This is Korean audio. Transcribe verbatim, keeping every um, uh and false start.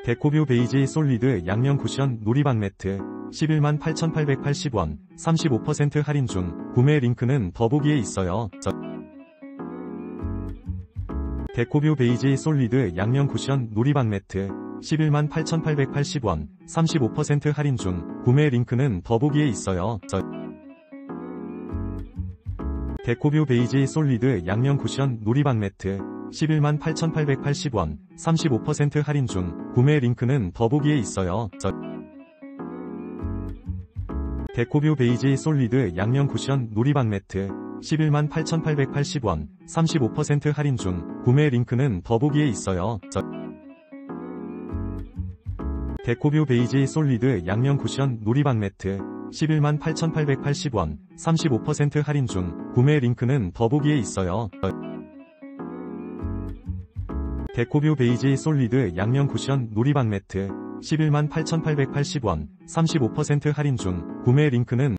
데코뷰 베이지 솔리드 양면 쿠션 놀이방 매트 십일만 팔천팔백팔십 원 삼십오 퍼센트 할인 중. 구매 링크는 더보기에 있어요. 데코뷰 베이지 솔리드 양면 쿠션 놀이방 매트 십일만 팔천팔백팔십 원 삼십오 퍼센트 할인 중. 구매 링크는 더보기에 있어요. 데코뷰 베이지 솔리드 양면 쿠션 놀이방 매트 십일만 팔천팔백팔십 원 삼십오 퍼센트 할인 중. 구매 링크는 더보기에 있어요. 데코뷰 베이지 솔리드 양면 쿠션 놀이방 매트 십일만 팔천팔백팔십 원 삼십오 퍼센트 할인 중. 구매 링크는 더보기에 있어요. 데코뷰 베이지 솔리드 양면 쿠션 놀이방 매트 십일만 팔천팔백팔십 원 삼십오 퍼센트 할인 중. 구매 링크는 더보기에 있어요. 데코뷰 베이지 솔리드 양면 쿠션 놀이방 매트 십일만 팔천팔백팔십 원 삼십오 퍼센트 할인 중. 구매 링크는